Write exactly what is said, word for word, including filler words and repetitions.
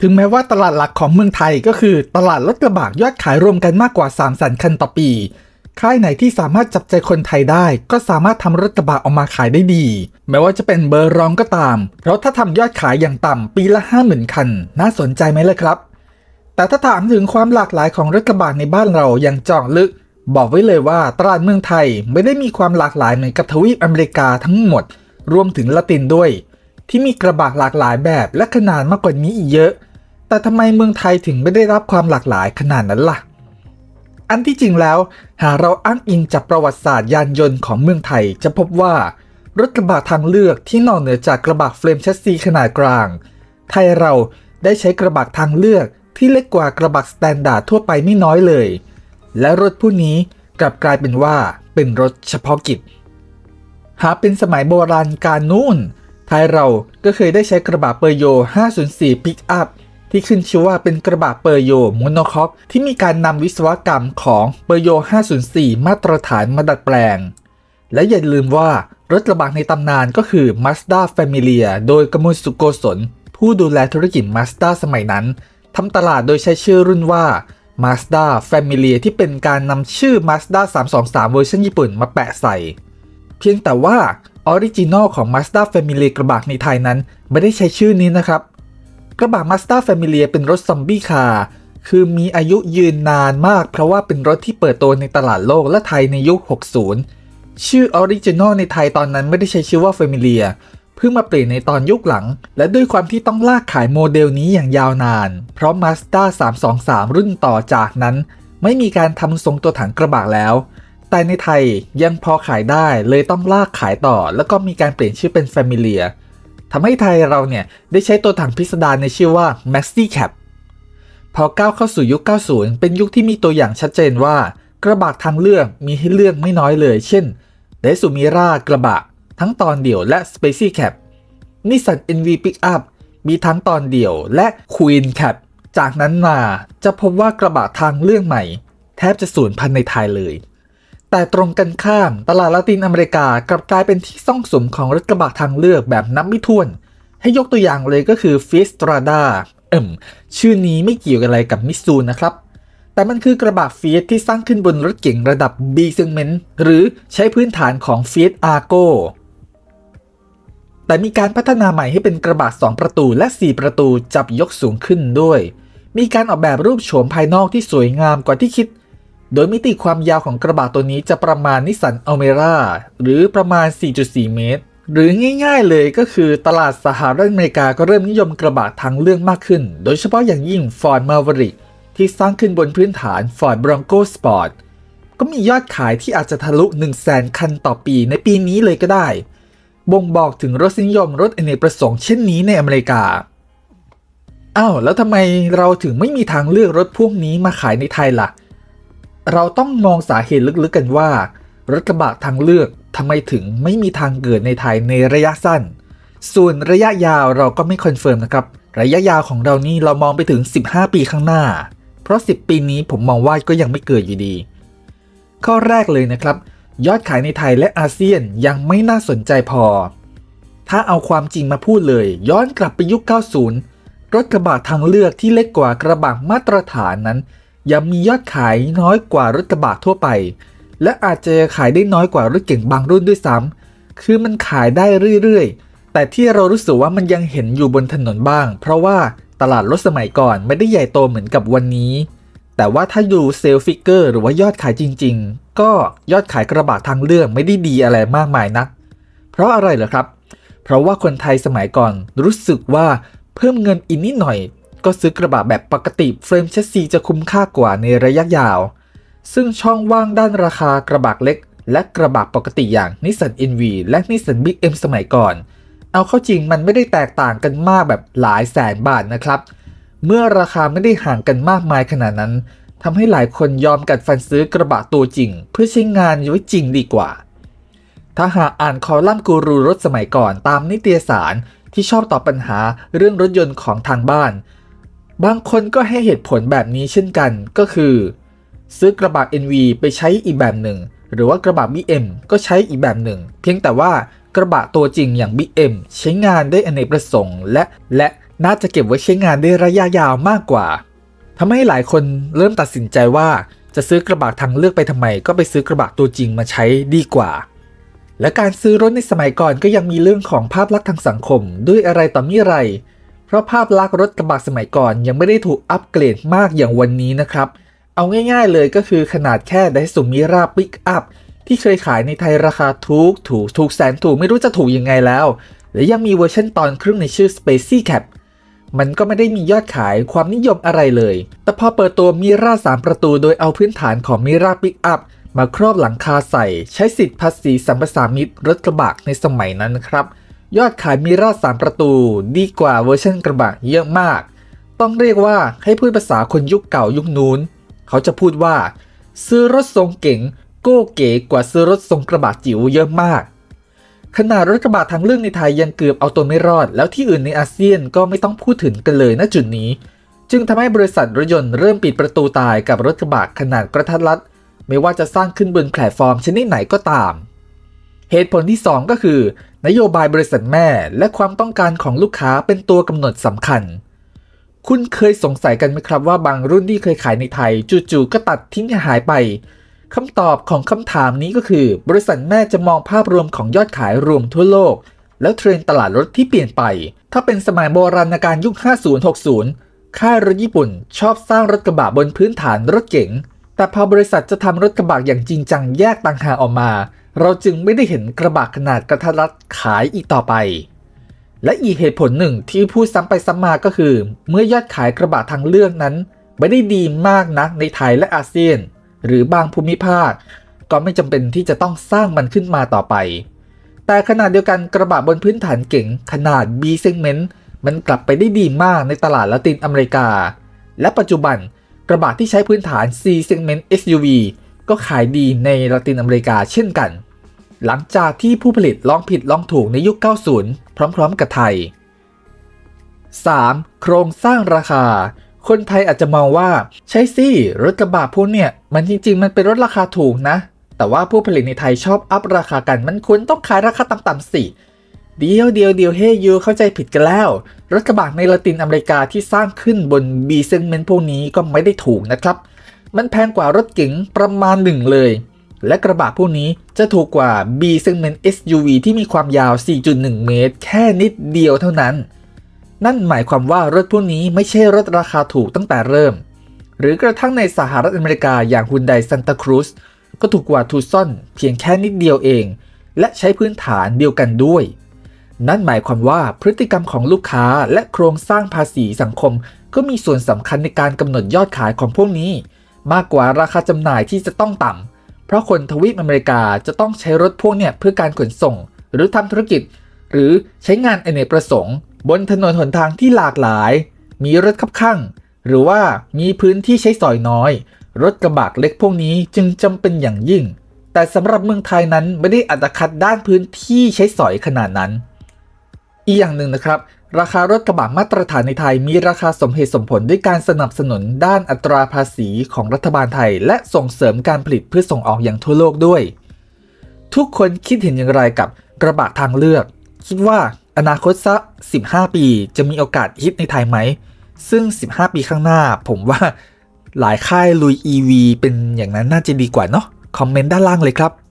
ถึงแม้ว่าตลาดหลักของเมืองไทยก็คือตลาดรถกระบะยอดขายรวมกันมากกว่าสามแสนคันต่อปีค่ายไหนที่สามารถจับใจคนไทยได้ก็สามารถทำรถกระบะออกมาขายได้ดีแม้ว่าจะเป็นเบอร์รองก็ตามเพราะถ้าทำยอดขายอย่างต่ำปีละ ห้าหมื่น คันน่าสนใจไหมล่ะครับแต่ถ้าถามถึงความหลากหลายของรถกระบะในบ้านเราอย่างเจาะลึกบอกไว้เลยว่าตลาดเมืองไทยไม่ได้มีความหลากหลายเหมือนกับทวีปอเมริกาทั้งหมดรวมถึงละตินด้วยที่มีกระบะหลากหลายแบบและขนาดมากกว่านี้อีกเยอะแต่ทำไมเมืองไทยถึงไม่ได้รับความหลากหลายขนาดนั้นล่ะอันที่จริงแล้วหากเราอ้างอิงจากประวัติศาสตร์ยานยนต์ของเมืองไทยจะพบว่ารถกระบะทางเลือกที่นอกเหนือจากกระบะเฟรมแชสซีขนาดกลางไทยเราได้ใช้กระบะทางเลือกที่เล็กกว่ากระบะสแตนดาร์ดทั่วไปไม่น้อยเลยและรถผู้นี้กลับกลายเป็นว่าเป็นรถเฉพาะกิจหากเป็นสมัยโบราณกาลนู่นไทยเราก็เคยได้ใช้กระบะเปอร์โยห้าศูนย์สี่ปิกอัพที่ขึ้นชื่อว่าเป็นกระบะเปอร์โยโมโนคอกที่มีการนำวิศวกรรมของเปอร์โยห้าศูนย์สี่มาตรฐานมาดัดแปลงและอย่าลืมว่ารถกระบะในตำนานก็คือ Mazda Familia โดยกมลสุโกศลผู้ดูแลธุรกิจ Mazda สมัยนั้นทำตลาดโดยใช้ชื่อรุ่นว่า Mazda Familia ที่เป็นการนำชื่อ Mazda สามสองสามเวอร์ชันญี่ปุ่นมาแปะใส่เพียงแต่ว่าออริจินอลของ Mazda Familia กระบะในไทยนั้นไม่ได้ใช้ชื่อนี้นะครับกระบะ Mazda Familia เป็นรถซอมบี้คาร์คือมีอายุยืนนานมากเพราะว่าเป็นรถที่เปิดตัวในตลาดโลกและไทยในยุคหกสิบชื่อออริจินอลในไทยตอนนั้นไม่ได้ใช้ชื่อว่า Familia เพิ่งมาเปลี่ยนในตอนยุคหลังและด้วยความที่ต้องลากขายโมเดลนี้อย่างยาวนานเพราะ Mazda สามสองสามรุ่นต่อจากนั้นไม่มีการทำทรงตัวถังกระบะแล้วแต่ในไทยยังพอขายได้เลยต้องลากขายต่อแล้วก็มีการเปลี่ยนชื่อเป็น Familia ทำให้ไทยเราเนี่ยได้ใช้ตัวถังพิสดารในชื่อว่า Maxi Cab พอก้าวเข้าสู่ยุคเก้าสิบเป็นยุคที่มีตัวอย่างชัดเจนว่ากระบะทางเลือกมีให้เลือกไม่น้อยเลยเช่น Daihatsu Mira กระบะทั้งตอนเดี่ยวและ Space Cab Nissan เอ็น วี Pickup มีทั้งตอนเดี่ยวและ Queen Cab จากนั้นมาจะพบว่ากระบะทางเลือกใหม่แทบจะสูญพันธุ์ในไทยเลยแต่ตรงกันข้ามตลาดละตินอเมริกากลับกลายเป็นที่ซ่องสุมของรถกระบะทางเลือกแบบนับไม่ถ้วนให้ยกตัวอย่างเลยก็คือ Fiat-Strada เอิ่มชื่อนี้ไม่เกี่ยวอะไรกับมิตซูนะครับแต่มันคือกระบะ Fiat ที่สร้างขึ้นบนรถเก๋งระดับ B Segment หรือใช้พื้นฐานของ Fiat Argo แต่มีการพัฒนาใหม่ให้เป็นกระบะสองประตูและสี่ประตูจับยกสูงขึ้นด้วยมีการออกแบบรูปโฉมภายนอกที่สวยงามกว่าที่คิดโดยมิติความยาวของกระบะตัวนี้จะประมาณนิสสันอัลเมร่าหรือประมาณ สี่จุดสี่ เมตรหรือง่ายๆเลยก็คือตลาดสหรัฐอเมริกาก็เริ่มนิยมกระบะทางเลือกมากขึ้นโดยเฉพาะอย่างยิ่ง Ford Maverick ที่สร้างขึ้นบนพื้นฐาน Ford Bronco Sport ก็มียอดขายที่อาจจะทะลุ หนึ่งแสน คันต่อปีในปีนี้เลยก็ได้บ่งบอกถึงรสนิยมรถอเนกประสงค์เช่นนี้ในอเมริกาอ้าวแล้วทำไมเราถึงไม่มีทางเลือกรถพวกนี้มาขายในไทยล่ะเราต้องมองสาเหตุลึกๆกันว่ารถกระบะทางเลือกทำไมถึงไม่มีทางเกิดในไทยในระยะสั้นส่วนระยะยาวเราก็ไม่คอนเฟิร์มนะครับระยะยาวของเรานี่เรามองไปถึงสิบห้าปีข้างหน้าเพราะสิบปีนี้ผมมองว่าก็ยังไม่เกิดอยู่ดีข้อแรกเลยนะครับยอดขายในไทยและอาเซียนยังไม่น่าสนใจพอถ้าเอาความจริงมาพูดเลยย้อนกลับไปยุคเก้าสิบรถกระบะทางเลือกที่เล็กกว่ากระบะมาตรฐานนั้นยังมียอดขายน้อยกว่ารถกระบะทั่วไปและอาจจะขายได้น้อยกว่ารถเก๋งบางรุ่นด้วยซ้ำคือมันขายได้เรื่อยๆแต่ที่เรารู้สึกว่ามันยังเห็นอยู่บนถนนบ้างเพราะว่าตลาดรถสมัยก่อนไม่ได้ใหญ่โตเหมือนกับวันนี้แต่ว่าถ้าดูเซลล์ฟิกเกอร์หรือว่ายอดขายจริงๆก็ยอดขายกระบะทางเลือกไม่ได้ดีอะไรมากมายนักเพราะอะไรเหรอครับเพราะว่าคนไทยสมัยก่อนรู้สึกว่าเพิ่มเงินอีกนิดหน่อยก็ซื้อกระบะแบบปกติเฟรมแชสซีจะคุ้มค่ากว่าในระยะยาวซึ่งช่องว่างด้านราคากระบะเล็กและกระบะปกติอย่าง Nissan เอ็น วี และ Nissan Big M สมัยก่อนเอาเข้าจริงมันไม่ได้แตกต่างกันมากแบบหลายแสนบาทนะครับเมื่อราคาไม่ได้ห่างกันมากมายขนาดนั้นทำให้หลายคนยอมกัดฟันซื้อกระบะตัวจริงเพื่อใช้งานไว้จริงดีกว่าถ้าหากอ่านคอลัมน์กูรูรถสมัยก่อนตามนิตยสารที่ชอบตอบปัญหาเรื่องรถยนต์ของทางบ้านบางคนก็ให้เหตุผลแบบนี้เช่นกันก็คือซื้อกระบะ เอ็น วี ไปใช้อีกแบบหนึ่งหรือว่ากระบะ บี เอ็ม ก็ใช้อีกแบบหนึ่งเพียงแต่ว่ากระบะตัวจริงอย่าง บี เอ็ม ใช้งานได้อเนกประสงค์และและน่าจะเก็บไว้ใช้งานได้ระยะยาวมากกว่าทำให้หลายคนเริ่มตัดสินใจว่าจะซื้อกระบะทางเลือกไปทำไมก็ไปซื้อกระบะตัวจริงมาใช้ดีกว่าและการซื้อรถในสมัยก่อนก็ยังมีเรื่องของภาพลักษณ์ทางสังคมด้วยอะไรต่อมิไรเพราะภาพลักษณ์รถกระบะสมัยก่อนยังไม่ได้ถูกอัปเกรดมากอย่างวันนี้นะครับเอาง่ายๆเลยก็คือขนาดแค่ไดซูมิราปิกอัพที่เคยขายในไทยราคาถูกถูกถูกแสนถูกไม่รู้จะถูกยังไงแล้วและยังมีเวอร์ชันตอนครึ่งในชื่อ Spacey Cap มันก็ไม่ได้มียอดขายความนิยมอะไรเลยแต่พอเปิดตัวมิราสามประตูโดยเอาพื้นฐานของมิราปิกอัพมาครอบหลังคาใส่ใช้สิทธิภาษีสัมปทานมิตรรถกระบะในสมัยนั้นครับยอดขายมิราสามประตูดีกว่าเวอร์ชันกระบะเยอะมากต้องเรียกว่าให้พูดภาษาคนยุคเก่ายุคนู้นเขาจะพูดว่าซื้อรถทรงเก๋งโก้เก๋กว่าซื้อรถทรงกระบะจิ๋วเยอะมากขนาดรถกระบะทางเลือกในไทยยังเกือบเอาตัวไม่รอดแล้วที่อื่นในอาเซียนก็ไม่ต้องพูดถึงกันเลยณจุดนี้จึงทำให้บริษัทรถยนต์เริ่มปิดประตูตายกับรถกระบะขนาดกระทัดรัดไม่ว่าจะสร้างขึ้นบนแพลตฟอร์มชนิดไหนก็ตามเหตุผลที่สองก็คือนโยบายบริษัทแม่และความต้องการของลูกค้าเป็นตัวกำหนดสำคัญคุณเคยสงสัยกันไหมครับว่าบางรุ่นที่เคยขายในไทยจู่ๆก็ตัดทิ้งหายไปคำตอบของคำถามนี้ก็คือบริษัทแม่จะมองภาพรวมของยอดขายรวมทั่วโลกแล้วเทรนด์ตลาดรถที่เปลี่ยนไปถ้าเป็นสมัยโบราณกาลยุคห้าสิบ หกสิบค่ายรถญี่ปุ่นชอบสร้างรถกระบะบนพื้นฐานรถเก๋งแต่พอบริษัทจะทำรถกระบะอย่างจริงจังแยกต่างหากออกมาเราจึงไม่ได้เห็นกระบะขนาดกระทัดรัดขายอีกต่อไปและอีกเหตุผลหนึ่งที่พูดซ้ำไปซ้ำมาก็คือเมื่อยอดขายกระบะทางเลือกนั้นไม่ได้ดีมากนักในไทยและอาเซียนหรือบางภูมิภาคก็ไม่จำเป็นที่จะต้องสร้างมันขึ้นมาต่อไปแต่ขนาดเดียวกันกระบะบนพื้นฐานเก๋งขนาด B segment มันกลับไปได้ดีมากในตลาดละตินอเมริกาและปัจจุบันกระบะที่ใช้พื้นฐาน C segment เอส ยู วี ก็ขายดีในละตินอเมริกาเช่นกันหลังจากที่ผู้ผลิตลองผิดลองถูกในยุค เก้าสิบ พร้อมๆกับไทย สาม โครงสร้างราคาคนไทยอาจจะมองว่าใช่สิรถกระบะพวกเนี่ยมันจริงๆมันเป็นรถราคาถูกนะแต่ว่าผู้ผลิตในไทยชอบอัพราคากันมันควรต้องขายราคาต่ำๆสิเดียวเดียวเดียวเฮ้ยยูเข้าใจผิดกันแล้วรถกระบะในละตินอเมริกาที่สร้างขึ้นบน B segment พวกนี้ก็ไม่ได้ถูกนะครับมันแพงกว่ารถเก๋งประมาณหนึ่งเลยและกระบะพวกนี้จะถูกกว่า B segment เอส ยู วี ที่มีความยาว สี่จุดหนึ่ง เมตรแค่นิดเดียวเท่านั้นนั่นหมายความว่ารถพวกนี้ไม่ใช่รถราคาถูกตั้งแต่เริ่มหรือกระทั่งในสหรัฐอเมริกาอย่าง Hyundai Santa Cruz ก็ถูกกว่า Tucson เพียงแค่นิดเดียวเองและใช้พื้นฐานเดียวกันด้วยนั่นหมายความว่าพฤติกรรมของลูกค้าและโครงสร้างภาษีสังคมก็มีส่วนสำคัญในการกำหนดยอดขายของพวกนี้มากกว่าราคาจำหน่ายที่จะต้องต่ำเพราะคนทวีปอเมริกาจะต้องใช้รถพวกเนี่ยเพื่อการขนส่งหรือทำธุรกิจหรือใช้งานอเนกประสงค์บนถนนหนทางที่หลากหลายมีรถคับข้างหรือว่ามีพื้นที่ใช้สอยน้อยรถกระบะเล็กพวกนี้จึงจำเป็นอย่างยิ่งแต่สำหรับเมืองไทยนั้นไม่ได้อัตคัดด้านพื้นที่ใช้สอยขนาดนั้นอีกอย่างหนึ่งนะครับราคารถกระบะมาตรฐานในไทยมีราคาสมเหตุสมผลด้วยการสนับสนุนด้านอัตราภาษีของรัฐบาลไทยและส่งเสริมการผลิตเพื่อส่งออกอย่างทั่วโลกด้วยทุกคนคิดเห็นอย่างไรกับกระบะทางเลือกคิดว่าอนาคตสักสิบห้าปีจะมีโอกาสฮิตในไทยไหมซึ่งสิบห้าปีข้างหน้าผมว่าหลายค่ายลุย อี วี เป็นอย่างนั้นน่าจะดีกว่าเนาะคอมเมนต์ด้านล่างเลยครับ